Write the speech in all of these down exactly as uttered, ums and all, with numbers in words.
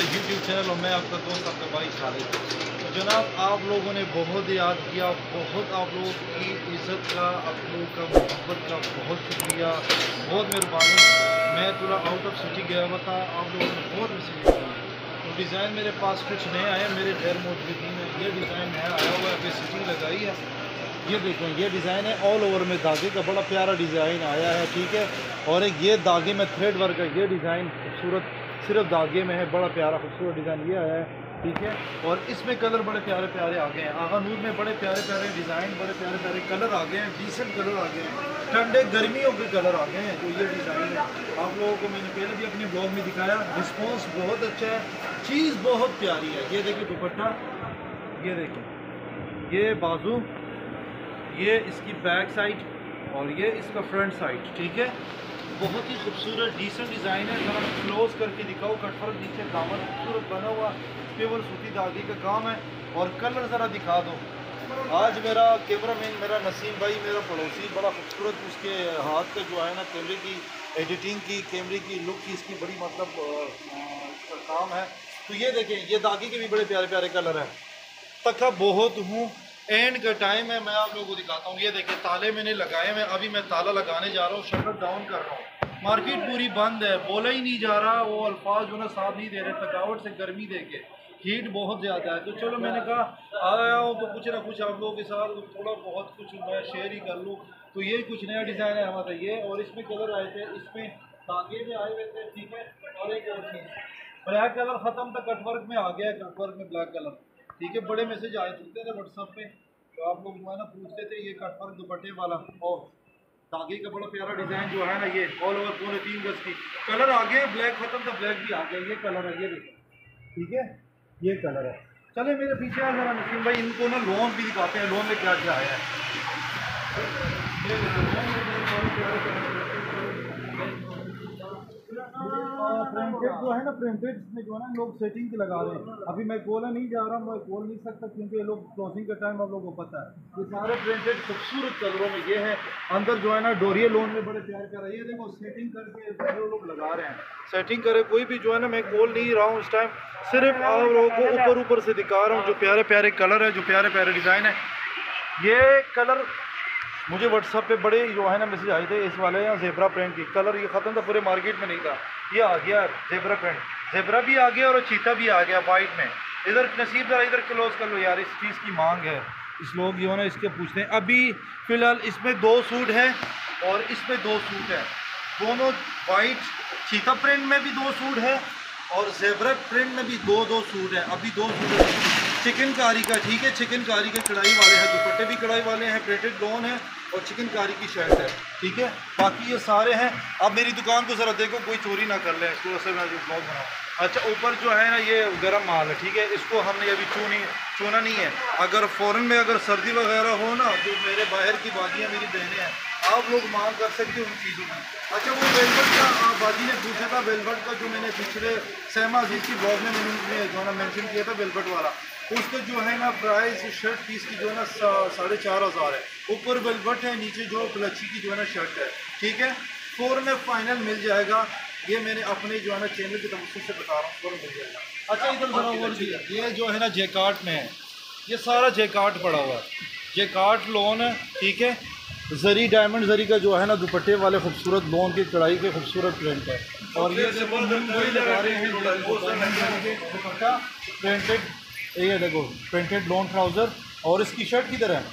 YouTube channel और मैं आपका दोस्त आपका भाई खालिद। तो जनाब, आप लोगों ने बहुत याद किया, बहुत आप लोगों की इज़्ज़त का, आप लोगों का मोहब्बत का बहुत शुक्रिया, बहुत मेहरबानी। मैं थोड़ा आउट ऑफ सिटी गया हुआ था, आप लोगों ने बहुत मैसेज किया। तो डिज़ाइन मेरे पास कुछ नए आए, मेरे गैर मौजूदगी में ये डिज़ाइन नया आया हुआ है, अभी सिटिंग लगाई है। ये देखें, ये डिज़ाइन है ऑल ओवर में धागे का, बड़ा प्यारा डिज़ाइन आया है, ठीक है। और एक ये धागे में थ्रेड वर्क है, ये डिज़ाइन खूबसूरत सिर्फ धागे में है, बड़ा प्यारा खूबसूरत डिज़ाइन ये आया है, ठीक है। और इसमें कलर बड़े प्यारे प्यारे आ गए हैं। आगा नूर में बड़े प्यारे प्यारे डिज़ाइन, बड़े प्यारे प्यारे कलर आ गए हैं, डिसेंट कलर आ गए हैं, ठंडे गर्मियों के कलर आ गए हैं। जो ये डिज़ाइन है आप लोगों को मैंने पहले भी अपने ब्लॉग में दिखाया, रिस्पॉन्स बहुत अच्छा है, चीज़ बहुत प्यारी है। ये देखिए दुपट्टा, ये देखें, ये बाजू, ये इसकी बैक साइड और ये इसका फ्रंट साइड, ठीक है। बहुत ही खूबसूरत डिसेंट डिज़ाइन है। ज़रा क्लोज करके दिखाओ, कटवर्क नीचे दामन खूबसूरत बना हुआ, प्योर सूती धागे का काम है। और कलर ज़रा दिखा दो। आज मेरा कैमरामैन मेरा नसीम भाई, मेरा पड़ोसी, बड़ा खूबसूरत उसके हाथ का जो है ना कैमरे की एडिटिंग की, कैमरे की लुक की, इसकी बड़ी मतलब इसका काम है। तो ये देखें, ये धागे के भी बड़े प्यारे प्यारे कलर हैं। थका बहुत हूँ, एंड का टाइम है, मैं आप लोगों को दिखाता हूँ। ये देखिए ताले मैंने लगाए हैं, अभी मैं ताला लगाने जा रहा हूँ, शटर डाउन कर रहा हूँ। मार्केट पूरी बंद है, बोला ही नहीं जा रहा, वो अल्फाज जो ना साथ नहीं दे रहे, थकावट से गर्मी देके हीट बहुत ज़्यादा है। तो चलो मैंने कहा आया हूँ तो कुछ ना कुछ आप लोगों के साथ थोड़ा बहुत कुछ मैं शेयर ही कर लूँ। तो ये कुछ नया डिज़ाइन है हमारा ये, और इसमें कलर आए थे, इसमें धागे में आए हुए थे, ठीक है। और एक और चीज़, ब्लैक कलर ख़त्म था, कटवर्क में आ गया है, कटवर्क में ब्लैक कलर, ठीक है। बड़े मैसेज आए चुके थे व्हाट्सएप पे, तो आप लोग जो है ना पूछते थे ये कटवर्क दुपट्टे वाला और धागे का बड़ा प्यारा डिज़ाइन जो है ना, ये ऑल ओवर पूरे तीन गज की कलर आ गए। ब्लैक खत्म था, ब्लैक भी आ गया, ये कलर है, ये देखो, ठीक है, ये कलर है। चले मेरे पीछे आ जरा नसीम भाई, इनको ना लोन भी दिखाते हैं, लोन में क्या क्या आया है। ये प्रिंटेड जो है ना, प्रिंटेड में जो है ना लोग सेटिंग लगा रहे हैं। अभी मैं खोला नहीं जा रहा, मैं खोल नहीं सकता क्योंकि ये लोग क्लोजिंग का टाइम आप लोगों को पता है। ये सारे प्रिंटेड खूबसूरत कलरों में ये है। अंदर जो है ना डोरिया लोन में बड़े प्यार कर रहे हैं, ये देखो सेटिंग करके जो लोग लगा रहे हैं, सेटिंग करे कोई भी जो है ना, मैं खोल नहीं रहा हूँ इस टाइम, सिर्फ आप लोगों को ऊपर ऊपर से दिखा रहा हूँ जो प्यारे प्यारे कलर है, जो प्यारे प्यारे डिज़ाइन है। ये कलर मुझे व्हाट्सएप पे बड़े जो है ना मैसेज आए थे, इस वाले यहाँ जेब्रा प्रिंट की कलर, ये ख़त्म था, पूरे मार्केट में नहीं था, ये आ गया जेब्रा प्रिंट, जेब्रा भी आ गया और चीता भी आ गया वाइट में। इधर नसीब जरा इधर क्लोज कर लो यार, इस चीज़ की मांग है, इस लोग जो है ना इसके पूछते हैं। अभी फ़िलहाल इसमें दो सूट है और इसमें दो सूट है, दोनों वाइट चीता प्रिंट में भी दो सूट है और जेब्रा प्रिंट में भी दो दो सूट है। अभी दो सूट है चिकनकारी का, ठीक है, चिकनकारी के कढ़ाई वाले हैं, दुपट्टे भी कढ़ाई वाले हैं, प्रिंटेड लोन है और चिकनकारी की शर्ट है, ठीक है। बाकी ये सारे हैं। अब मेरी दुकान को ज़रा देखो, कोई चोरी ना कर ले, इसको ऐसे मैं जो ब्लॉग बनाऊँ। अच्छा, ऊपर जो है ना ये गर्म माल है, ठीक है, इसको हमने अभी चूनी चुना नहीं है। अगर फ़ौरन में अगर सर्दी वगैरह हो ना, जो मेरे बाहर की बाजियाँ मेरी बहनें हैं, आप लोग मांग कर सकते हो उन चीज़ों की। अच्छा, वो वेलवेट का बाजी ने पूछा था, वेलवेट का जो मैंने पिछले सहमा अजीज़ की ब्लॉग में मैंने जो है ना मैंशन किया था, वेलवेट वाला, उसका जो है ना प्राइस शर्ट पीस की जो है ना साढ़े चार हज़ार है। ऊपर वेलवेट है, नीचे जो प्लची की जो है ना शर्ट है, ठीक है। फ़ौरन में फाइनल मिल जाएगा, ये मैंने अपने जो है ना चैनल की तरफ से बता रहा हूँ, फ़ौरन मिल जाएगा। अच्छा, इधर ज़रा और भी है, ये जो है ना जेकार्ट में है, ये सारा जेकार्ट पड़ा हुआ है, जेकार्ट लोन है, ठीक है। जरी डायमंड जरी का जो है ना दुपट्टे वाले खूबसूरत लोन की कढ़ाई के खूबसूरत प्रिंट है। और ये देखो वही लगा रहे हैं दुपट्टा प्रिंटेड, ये देखो प्रिंटेड लोन ट्राउज़र। और इसकी शर्ट किधर है?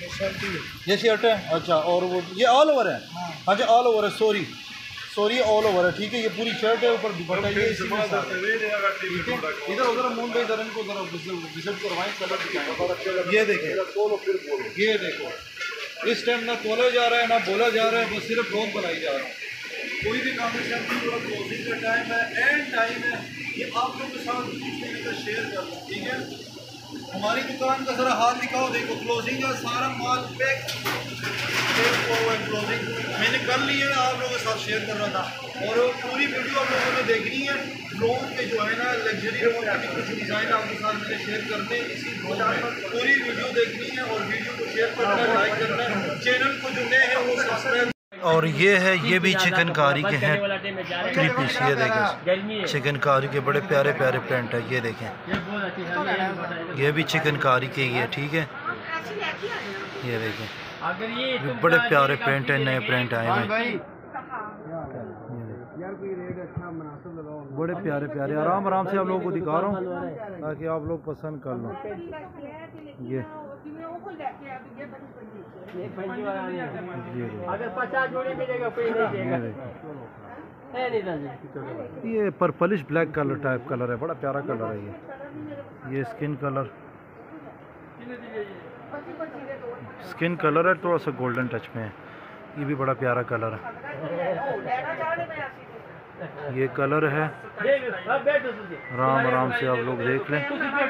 ये शर्ट है, अच्छा। और वो ये ऑल ओवर है, हाँ जी ऑल ओवर है, सॉरी सॉरी ऑल ओवर है, ठीक है। ये पूरी शर्ट है, ऊपर दुपट्टा ये इसी में साथ है, ठीक है। इधर उधर मून भाई जरा इनको जरा विजिट करवाएं, कलर दिखाएं। ये देखें, ये देखो, इस टाइम ना तोला जा रहा है ना बोला जा रहा है, बस सिर्फ ब्लॉग बनाई जा रहा है। कोई भी काम नहीं चलती, पूरा क्लोजिंग का टाइम है, एंड टाइम है, ये आप लोगों के साथ शेयर कर लो, ठीक है। हमारी दुकान का ज़रा हाल दिखाओ, देखो क्लोजिंग का सारा माल पैक क्लोजिंग मैंने कर ली है, आप लोगों के साथ शेयर कर रहा था। और पूरी वीडियो आप लोगों ने देखनी है, लोन के जो है ना लग्जरी लोन के कुछ डिज़ाइन आपके साथ मैंने शेयर करते हैं इसी ब्लॉग में, पूरी वीडियो देखनी है और वीडियो को शेयर करना है, लाइक करना है, चैनल को जो नए हैं वो सब्सक्राइब और ये है, ये भी चिकनकारी के हैं थ्री पीस। ये देखें चिकनकारी के बड़े प्यारे प्यारे प्रिंट है। ये देखें ये भी चिकनकारी के ही है, ठीक है। ये देखें बड़े प्यारे प्रिंट है, नए प्रिंट आए हुए, बड़े प्यारे प्यारे। आराम आराम से आप लोगों को दिखा रहा हूँ ताकि आप लोग पसंद कर लो। ये अगर पचास जोड़ी मिलेगा कोई नहीं। ये purplish black colour type colour है, बड़ा प्यारा कलर है ये। ये स्किन कलर स्किन कलर है, थोड़ा सा गोल्डन टच में है। ये भी बड़ा प्यारा कलर है। ये कलर है, आराम आराम से आप लोग देख लें।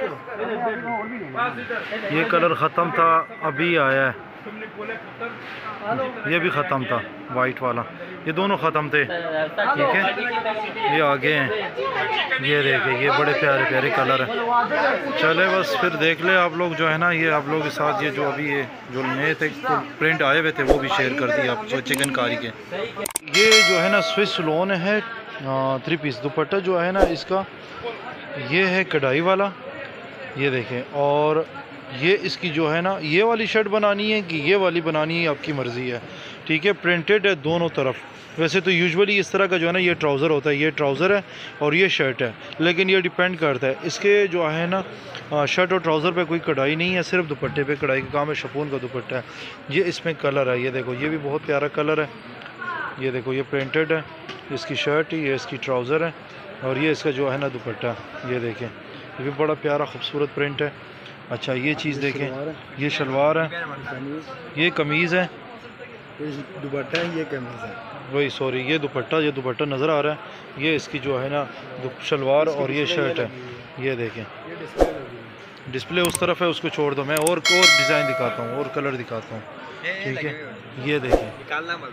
ये कलर ख़त्म था, अभी आया है। ये भी ख़त्म था वाइट वाला, ये दोनों ख़त्म थे, ठीक है। ये आगे हैं, ये देखे ये बड़े प्यारे प्यारे कलर हैं। चले बस फिर देख ले आप लोग जो है ना, ये आप लोगों के साथ ये जो अभी ये जो नए थे तो प्रिंट आए हुए थे वो भी शेयर कर दिए आपको चिकनकारी के। ये जो है ना स्विस लोन है थ्री पीस दुपट्टा जो है ना इसका, ये है कढ़ाई वाला, ये देखें। और ये इसकी जो है ना, ये वाली शर्ट बनानी है कि ये वाली बनानी है आपकी मर्ज़ी है, ठीक है। प्रिंटेड है दोनों तरफ। वैसे तो यूजुअली इस तरह का जो है ना ये ट्राउज़र होता है, ये ट्राउज़र है और ये शर्ट है, लेकिन ये डिपेंड करता है इसके जो है ना शर्ट और ट्राउज़र पे कोई कढ़ाई नहीं है, सिर्फ दुपट्टे पे कढ़ाई का काम है। शपून का दुपट्टा है ये, इसमें कलर है, ये देखो ये भी बहुत प्यारा कलर है। ये देखो ये प्रिंटेड है, इसकी शर्ट ये इसकी ट्राउज़र है और ये इसका जो है ना दुपट्टा, ये देखें ये भी बड़ा प्यारा खूबसूरत प्रिंट है। अच्छा ये चीज़ देखें, ये शलवार है, ये कमीज़ है, दुपट्टा है, ये कमीज़ है, वही सॉरी ये दुपट्टा, ये दुपट्टा नज़र आ रहा है। ये इसकी जो है ना शलवार और ये शर्ट है। ये देखें डिस्प्ले उस तरफ है, उसको छोड़ दो, मैं और और डिज़ाइन दिखाता हूँ और कलर दिखाता हूँ, ठीक है। ये देखें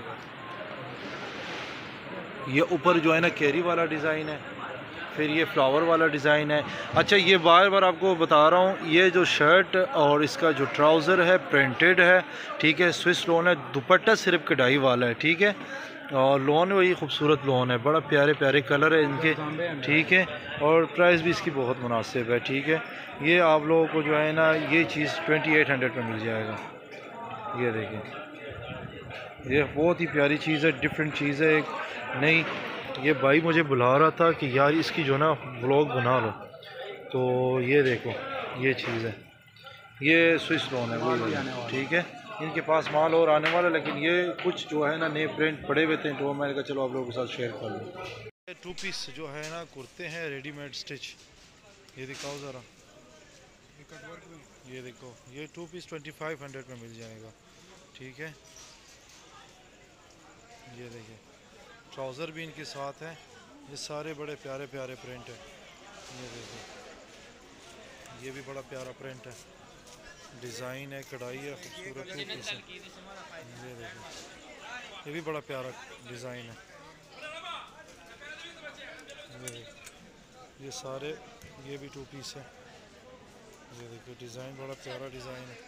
ये ऊपर जो है ना कैरी वाला डिज़ाइन है, फिर ये फ्लावर वाला डिज़ाइन है। अच्छा ये बार बार आपको बता रहा हूँ, ये जो शर्ट और इसका जो ट्राउज़र है प्रिंटेड है, ठीक है। स्विस लोन है, दुपट्टा सिर्फ कढ़ाई वाला है, ठीक है। और लोन वही खूबसूरत लोन है, बड़ा प्यारे प्यारे कलर है इनके, ठीक है। और प्राइस भी इसकी बहुत मुनासिब है, ठीक है। ये आप लोगों को जो है ना ये चीज़ ट्वेंटी एट हंड्रेड में मिल जाएगा। ये देखें ये बहुत ही प्यारी चीज़ है, डिफरेंट चीज़ है एक नई। ये भाई मुझे बुला रहा था कि यार इसकी जो ना व्लॉग बना लो, तो ये देखो ये चीज़ है, ये स्विस लोन है वही, ठीक है। इनके पास माल और आने वाला, लेकिन ये कुछ जो है ना नए प्रिंट पड़े हुए थे तो मैंने कहा चलो आप लोगों के साथ शेयर कर लूँ। टू पीस जो है ना कुर्ते हैं रेडीमेड स्टिच, ये दिखाओ ज़रा, ये देखो ये two piece twenty five hundred में मिल जाएगा, ठीक है। ये देखिए ट्राउज़र भी इनके साथ है, ये सारे बड़े प्यारे प्यारे प्रिंट है। ये देखो ये भी बड़ा प्यारा प्रिंट है, डिज़ाइन है, कढ़ाई है, खूबसूरत है। ये देखो ये भी बड़ा प्यारा डिज़ाइन है। ये देखो ये सारे ये भी टू पीस है। ये देखो डिज़ाइन बड़ा प्यारा डिज़ाइन है।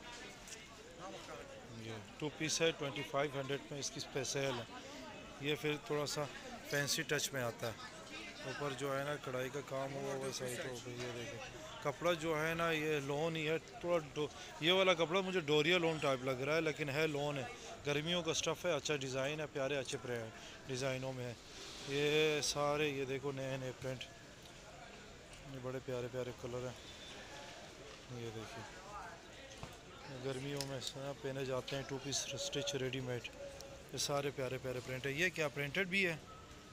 ये टू पीस है ट्वेंटी फाइव हंड्रेड में, इसकी स्पेशल है। ये फिर थोड़ा सा फैंसी टच में आता है, ऊपर जो है ना कढ़ाई का काम हुआ हुआ सही। तो ये देखें कपड़ा जो है ना ये लोन ही है, थोड़ा डो ये वाला कपड़ा मुझे डोरिया लोन टाइप लग रहा है, लेकिन है लोन है, गर्मियों का स्टफ़ है, अच्छा डिज़ाइन है, प्यारे अच्छे डिज़ाइनों में है। ये सारे ये देखो नए नए प्रिंट, ये बड़े प्यारे प्यारे कलर हैं। ये देखिए गर्मियों में पहने जाते हैं टू पीस स्टिच रेडीमेड, ये सारे प्यारे प्यारे प्रिंट है। ये क्या प्रिंटेड भी है,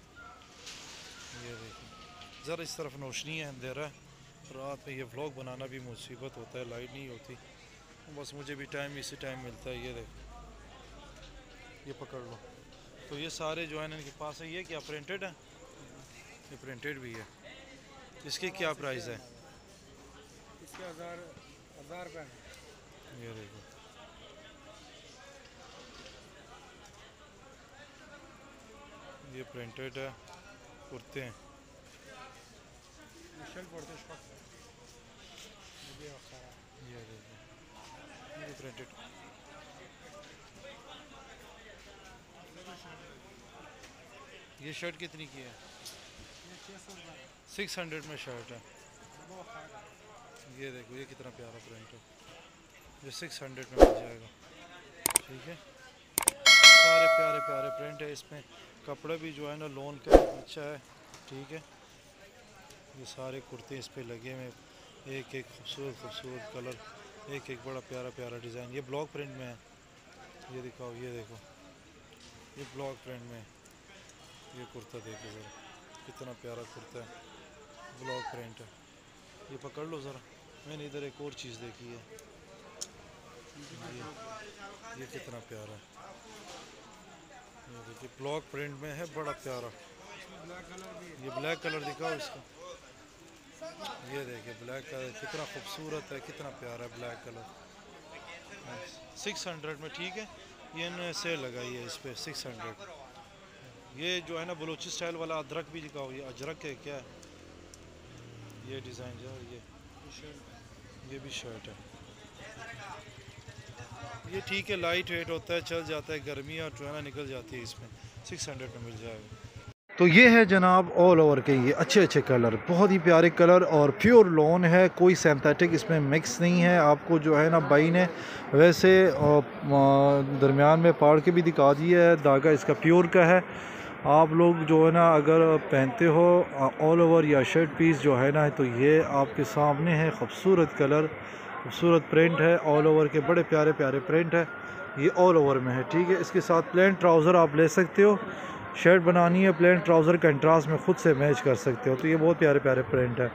ये देखिए ज़रा इस तरफ रोशनी है, अंधेरा है, रात में ये व्लॉग बनाना भी मुसीबत होता है, लाइट नहीं होती, बस मुझे भी टाइम इसी टाइम मिलता है। ये देखो ये पकड़ लो, तो ये सारे जो है ना इनके पास है। ये क्या प्रिंटेड है, ये प्रिंटेड भी है। इसके क्या प्राइस है, इसके हज़ार हज़ार रुपये। ये देखो ये प्रिंटेड है, कुर्ते हैं, ये देखो ये प्रिंटेड। ये शर्ट कितनी की है? सिक्स हंड्रेड में शर्ट है। ये देखो ये कितना प्यारा प्रिंट है, ये सिक्स हंड्रेड में मिल जाएगा। ठीक है, सारे प्यारे प्यारे प्रिंट है इसमें। कपड़ा भी जो है ना लोन का अच्छा है। ठीक है, ये सारे कुर्ते इस पे लगे हुए, एक एक खूबसूरत खूबसूरत कलर, एक एक बड़ा प्यारा प्यारा डिज़ाइन। ये ब्लॉक प्रिंट में है, ये दिखाओ, ये देखो ये ब्लॉक प्रिंट में है। ये कुर्ता देखो ज़रा, कितना प्यारा कुर्ता है, ब्लॉक प्रिंट है। ये पकड़ लो ज़रा, मैंने इधर एक और चीज़ देखी है, ये, ये कितना प्यारा है। ये देखिए ब्लॉक प्रिंट में है, बड़ा प्यारा। ये ब्लैक कलर दिखाओ इसका, ये देखिए ब्लैक कलर कितना खूबसूरत है, कितना प्यारा है ब्लैक कलर। सिक्स हंड्रेड में। ठीक है, ये इन्होंने सेल लगाई है इस पर सिक्स हंड्रेड। ये जो है ना बलोची स्टाइल वाला अदरक भी दिखाओ, ये अजरक है क्या है? ये डिज़ाइन जो है, ये ये भी शर्ट है। ये ठीक है, लाइट वेट होता है, चल जाता है, गर्मी और जो है ना निकल जाती है इसमें। सिक्स हंड्रेड में मिल जाएगा। तो ये है जनाब ऑल ओवर के ये अच्छे अच्छे कलर, बहुत ही प्यारे कलर और प्योर लॉन है, कोई सिंथेटिक इसमें मिक्स नहीं है। आपको जो है ना भाई ने वैसे दरमियान में पाड़ के भी दिखा दिया है, धागा इसका प्योर का है। आप लोग जो है ना अगर पहनते हो ऑल ओवर या शर्ट पीस जो है ना, तो ये आपके सामने है, खूबसूरत कलर, खूबसूरत प्रिंट है, ऑल ओवर के बड़े प्यारे प्यारे प्रिंट है। ये ऑल ओवर में है। ठीक है, इसके साथ प्लेन ट्राउज़र आप ले सकते हो, शर्ट बनानी है प्लेन ट्राउज़र कंट्रास्ट में खुद से मैच कर सकते हो। तो ये बहुत प्यारे प्यारे प्रिंट है।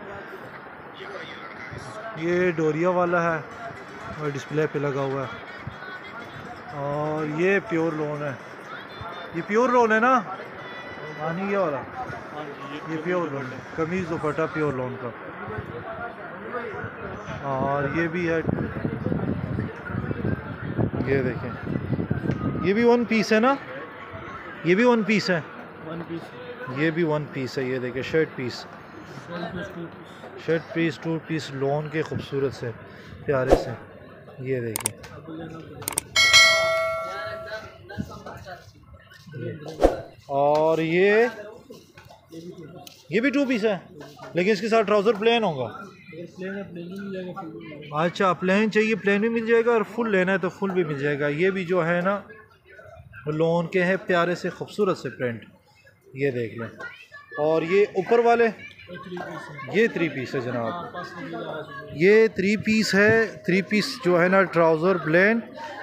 ये डोरिया वाला है और डिस्प्ले पे लगा हुआ है, और ये प्योर लॉन है। ये प्योर लॉन है ना, आनी ये वाला, ये प्योर लॉन है, कमीज़ दुपट्टा प्योर लॉन का। और ये भी है, ये देखें, ये भी वन पीस है ना, ये भी वन पीस है, वन पीस, ये भी वन पीस है। ये देखें shirt piece, shirt piece two piece lawn के खूबसूरत से प्यारे से। ये देखें, और ये ये भी टू पीस है, लेकिन इसके साथ ट्राउज़र प्लेन होगा। अच्छा, प्लेन चाहिए प्लेन भी मिल जाएगा, और फुल लेना है तो फुल भी मिल जाएगा। ये भी जो है ना लॉन के हैं, प्यारे से खूबसूरत से प्रिंट, ये देख लें। और ये ऊपर वाले ये थ्री पीस है जनाब, ये थ्री पीस है। थ्री पीस जो है ना ट्राउज़र प्लेन,